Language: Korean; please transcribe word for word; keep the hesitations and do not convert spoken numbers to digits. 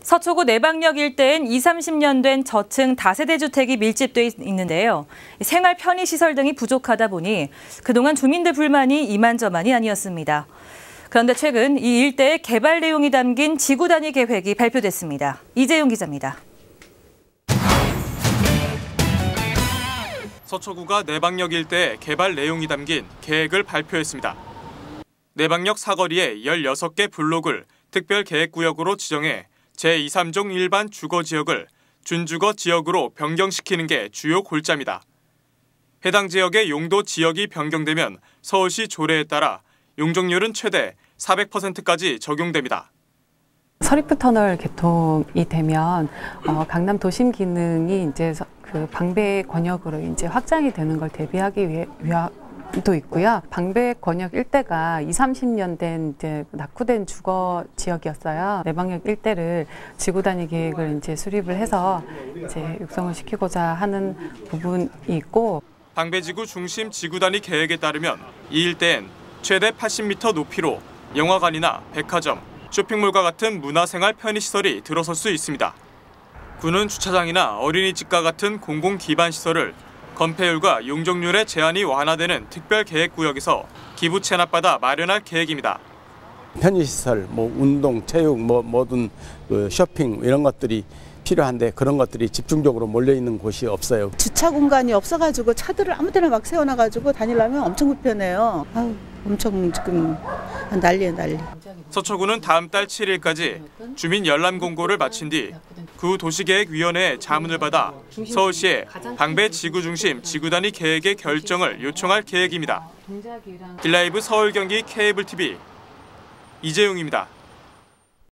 서초구 내방역 일대엔 이십, 삼십 년 된 저층 다세대 주택이 밀집돼 있는데요. 생활 편의시설 등이 부족하다 보니 그동안 주민들 불만이 이만저만이 아니었습니다. 그런데 최근 이 일대의 개발 내용이 담긴 지구 단위 계획이 발표됐습니다. 이재용 기자입니다. 서초구가 내방역 일대의 개발 내용이 담긴 계획을 발표했습니다. 내방역 사거리에 열여섯 개 블록을 특별계획구역으로 지정해 제이, 삼종 일반 주거지역을 준주거 지역으로 변경시키는 게 주요 골자입니다. 해당 지역의 용도 지역이 변경되면 서울시 조례에 따라 용적률은 최대 사백 퍼센트까지 적용됩니다. 서리프 터널 개통이 되면 어, 강남 도심 기능이 이제 그 방배 권역으로 이제 확장이 되는 걸 대비하기 위해 위하, 도 있고요. 방배 권역 일대가 이십, 삼십 년 된 이제 낙후된 주거 지역이었어요. 내방역 일대를 지구 단위 계획을 이제 수립을 해서 이제 육성을 시키고자 하는 부분이 있고. 방배지구 중심 지구 단위 계획에 따르면 이 일대엔 최대 팔십 미터 높이로 영화관이나 백화점, 쇼핑몰과 같은 문화생활 편의시설이 들어설 수 있습니다. 구는 주차장이나 어린이집과 같은 공공 기반 시설을 건폐율과 용적률의 제한이 완화되는 특별계획구역에서 기부 체납받아 마련할 계획입니다. 편의시설, 뭐 운동, 체육, 뭐 모든 그 쇼핑 이런 것들이 필요한데 그런 것들이 집중적으로 몰려 있는 곳이 없어요. 주차 공간이 없어가지고 차들을 아무데나 막 세워놔가지고 다니려면 엄청 불편해요. 아우, 엄청 지금 난리예요, 난리. 서초구는 다음 달 칠 일까지 주민 열람 공고를 마친 뒤 구 도시계획위원회의 자문을 받아 서울시에 방배 지구 중심 지구 단위 계획의 결정을 요청할 계획입니다. 길라이브 서울 경기 케이블 티비 이재용입니다.